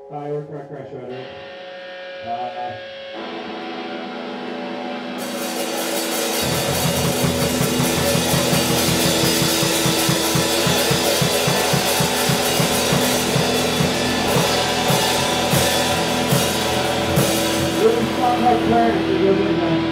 We're Crash Rhetoric. This song has clarity, it goes in there.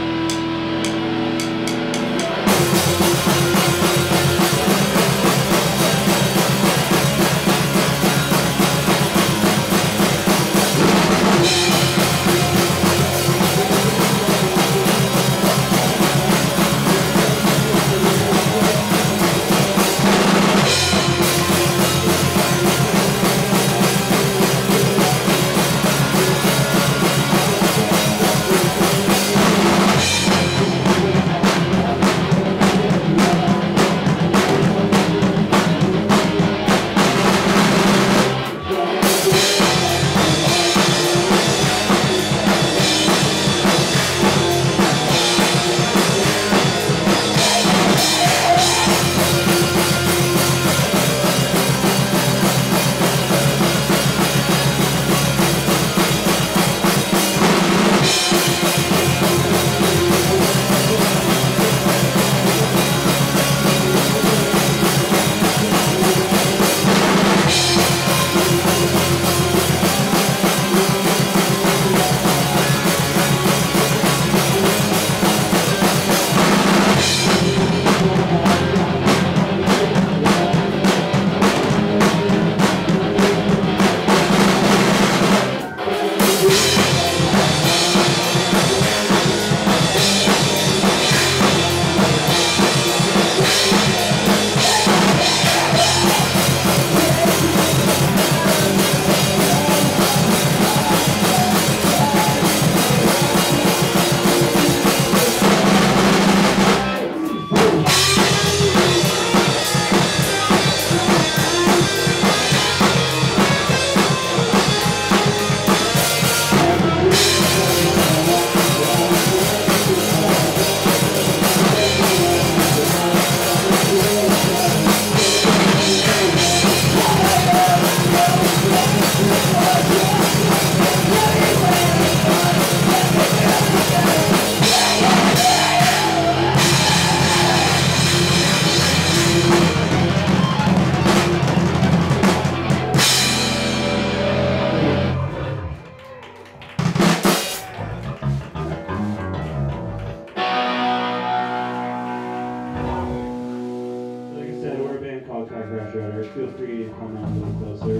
Feel free to come out a little closer.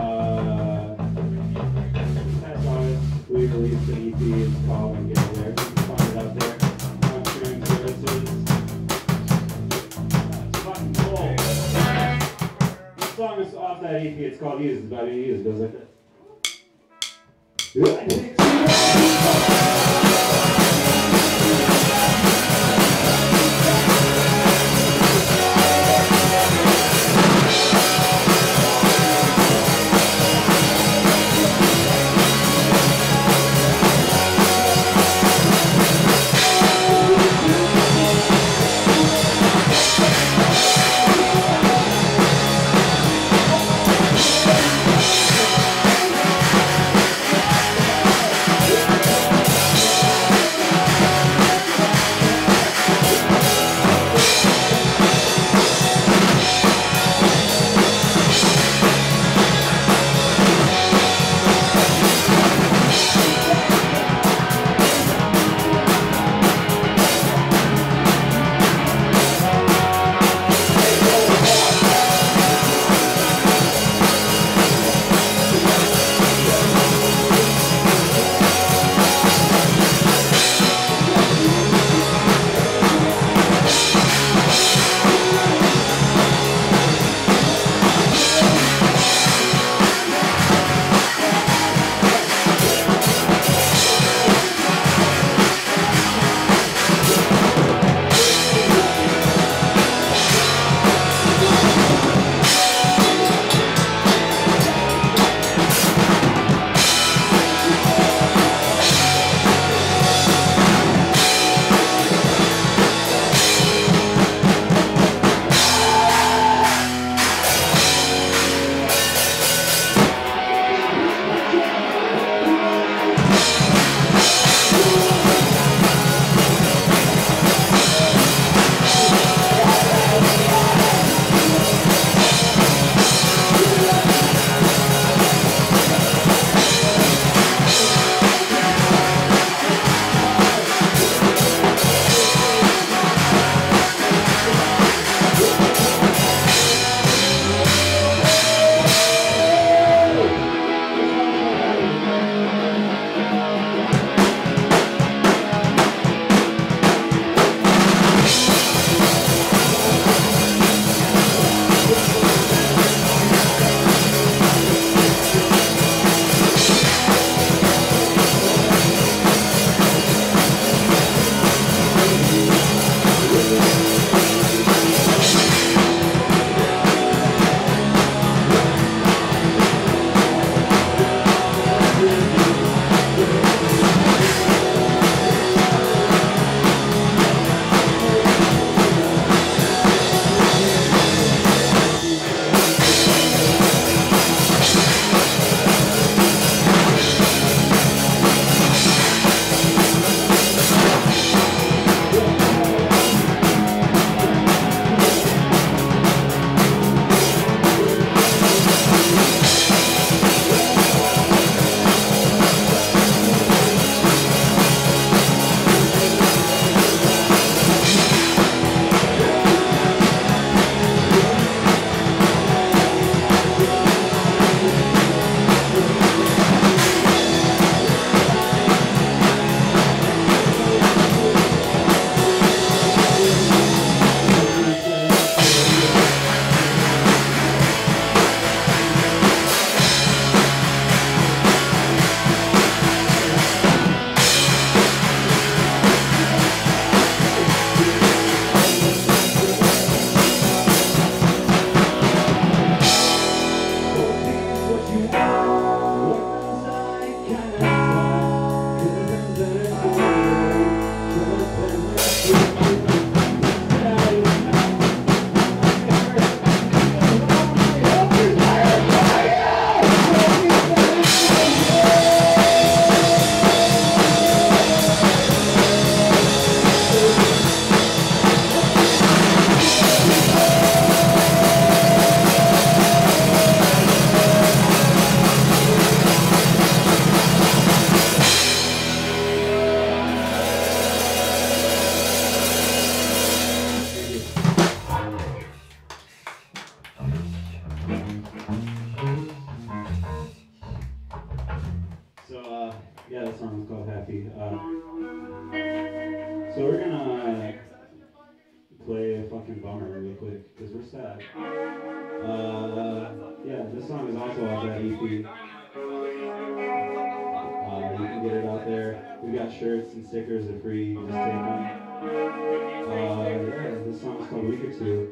Past August, we released an EP. It's called "And Get There." You can find it out there on streaming services. It's fucking cool. This song is off that EP. It's called "Use." It's about Use. It goes like this. song is called Happy. So we're gonna play a fucking bummer really quick, because we're sad. Yeah, this song is also off that EP. You can get it out there. We got shirts and stickers are free, you just take them. Yeah, this song is called Week or Two.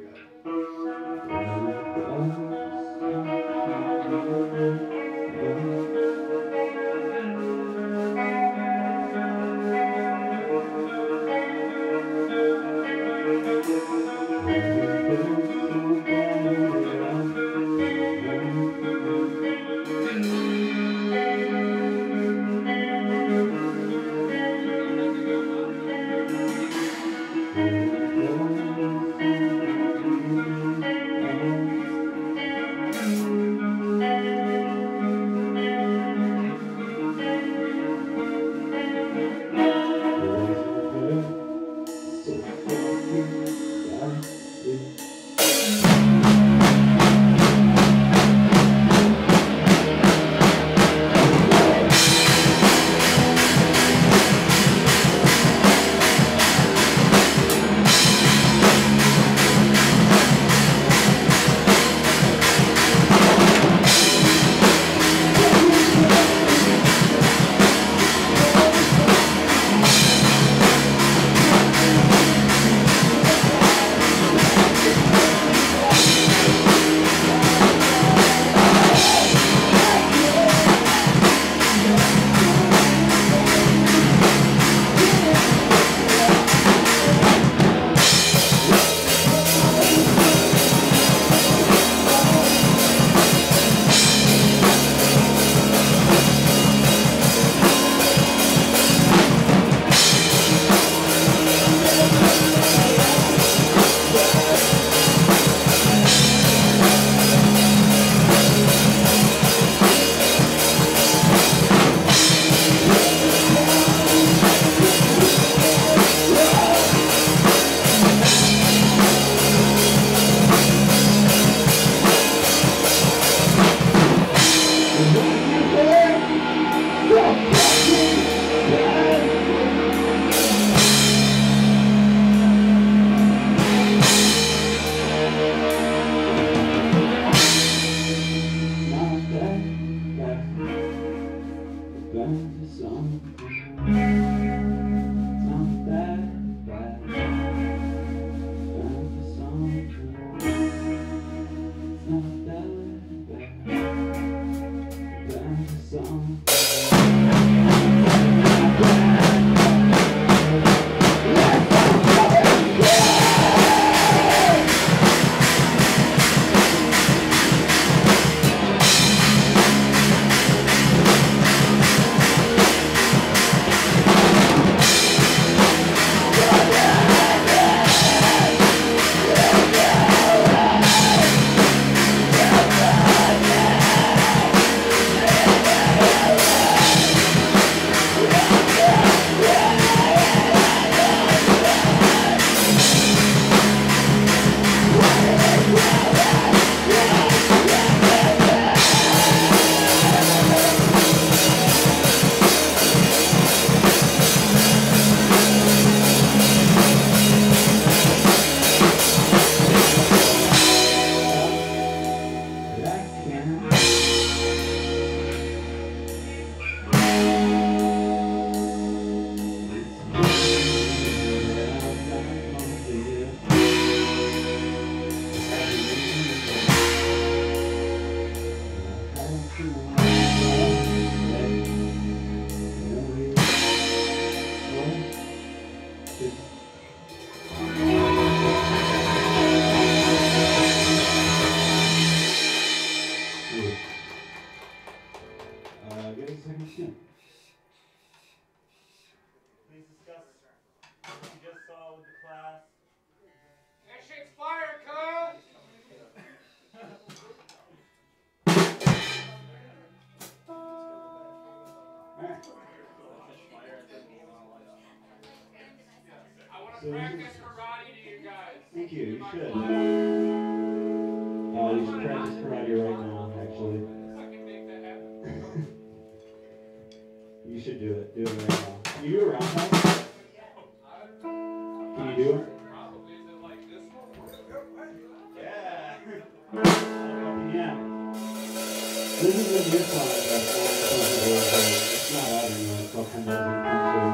Practice karate to you guys. Thank you, you should. You should practice karate right now, actually. I can make that happen. You should do it. Do do it right now. Can you do a roundhouse? Can you do it? Probably. Is it like this one? Yeah. Yeah. This is a new song that's it's not out anymore. It's called 10,000 Kung Fu.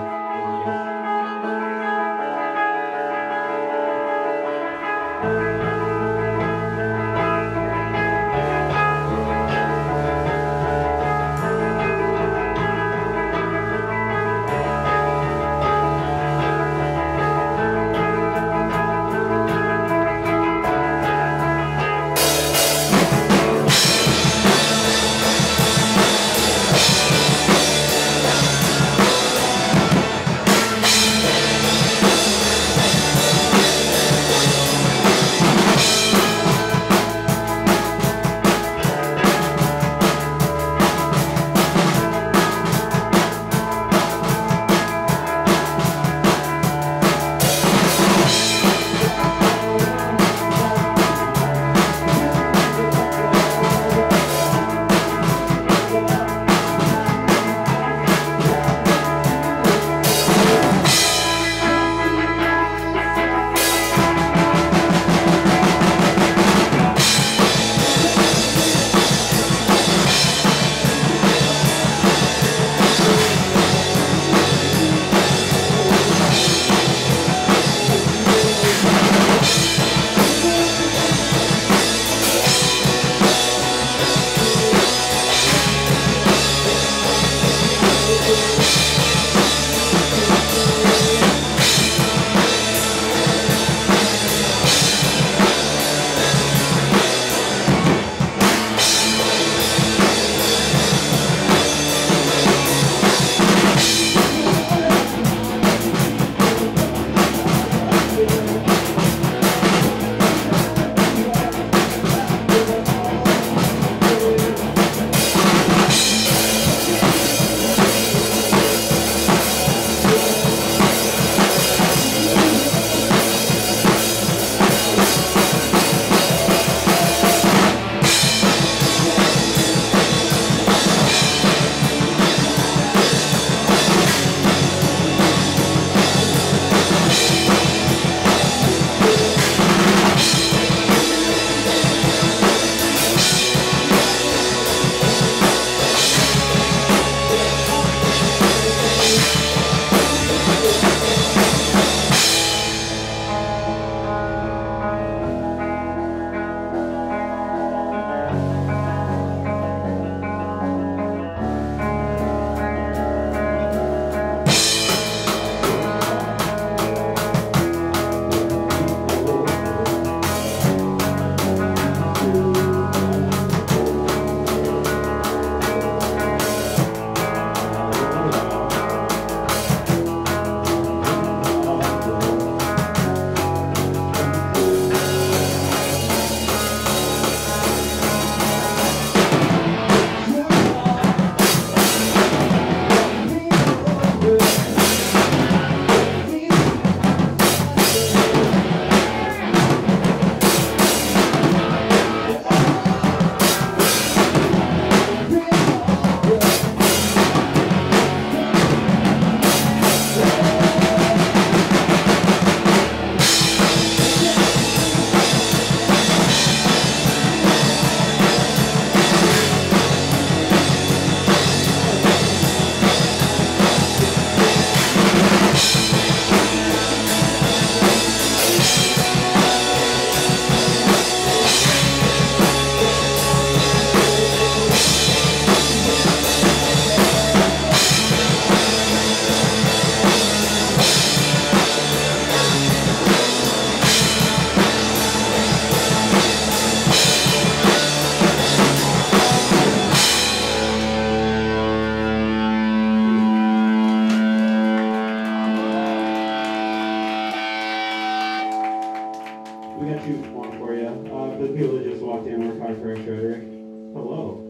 For the people that just walked in, we're caught for Rhetoric. Hello.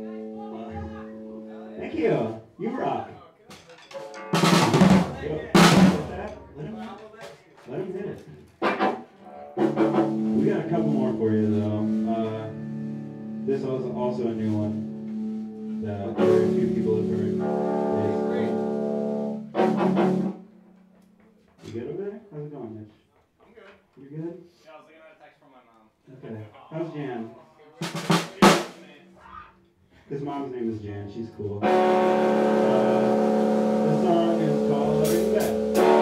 Thank you. You rock. Let him hit it. We got a couple more for you, though. This is also a new one that very few people have heard. You good over there? How's it going, Mitch? I'm good. You good? Yeah, I was looking at a text from my mom. Okay. How's Jan? His mom's name is Jan. She's cool. This song is called Loving Bed.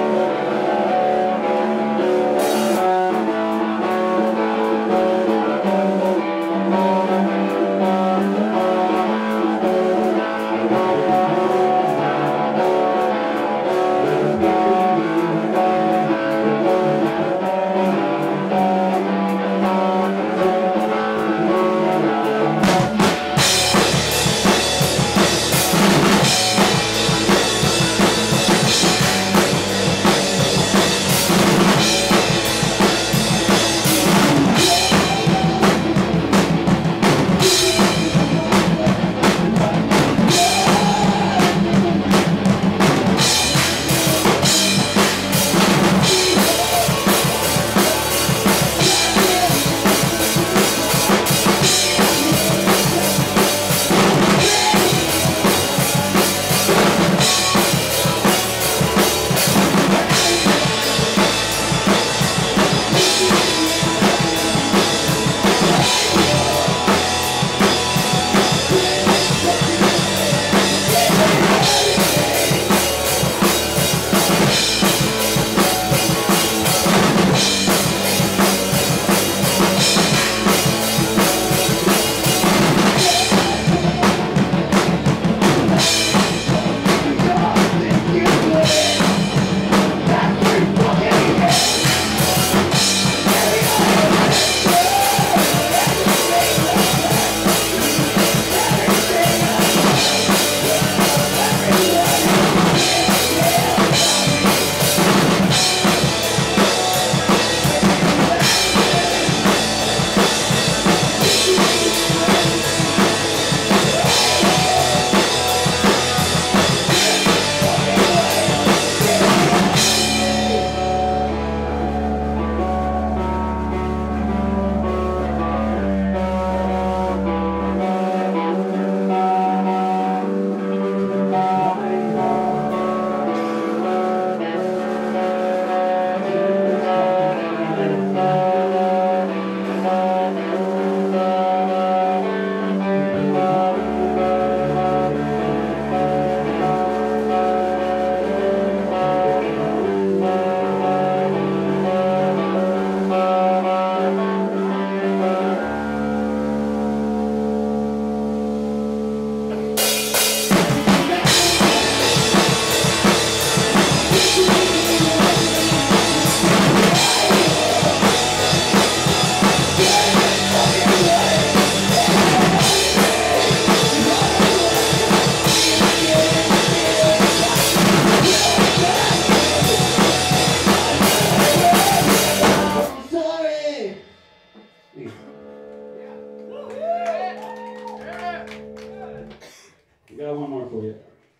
Got one more for you.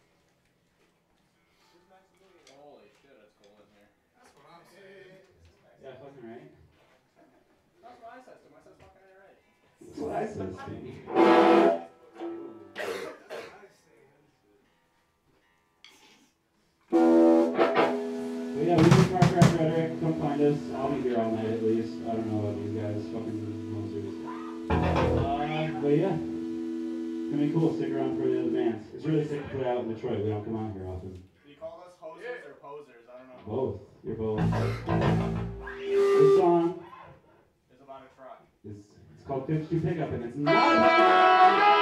Holy shit, it's cold in here. That's what I'm saying. Yeah, fucking right. That's what I said. So I said fucking right. That's what I said, Stevie. But yeah, we do Car Crash Rhetoric. Come find us. I'll be here all night at least. I don't know about these guys. Fucking monsters. But yeah. It's gonna be cool. Stick around for the other bands. It's really sick to play out in Detroit. We don't come out here often. Do you call us hosers or posers? I don't know. Both. You're both. This song It's about a truck. is it's called 52 Pickup, and it's not about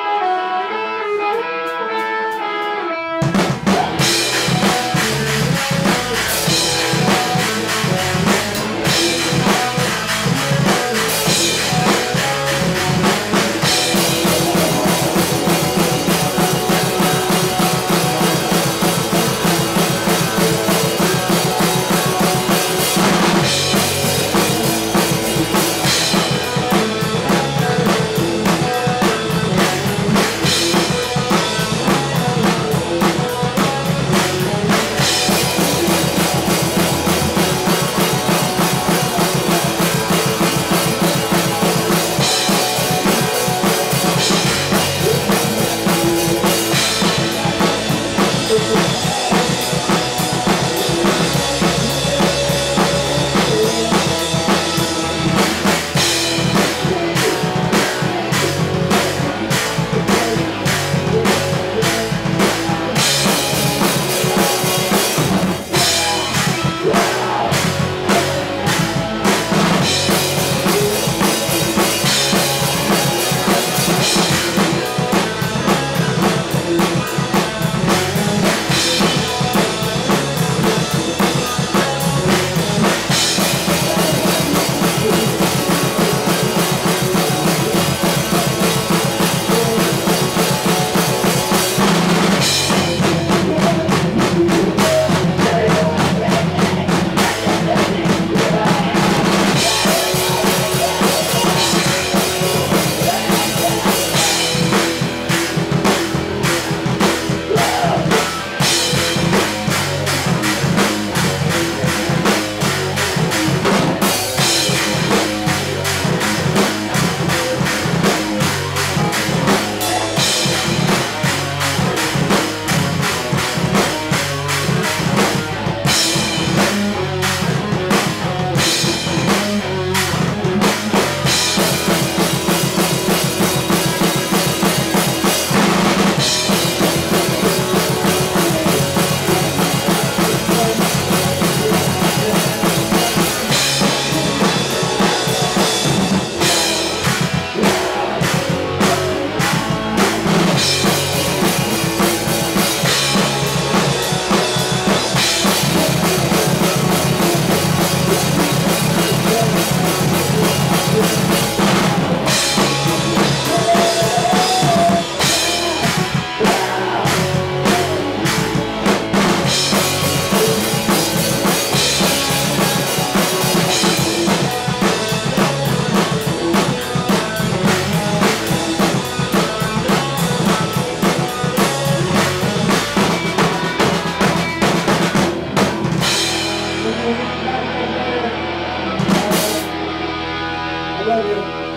love you.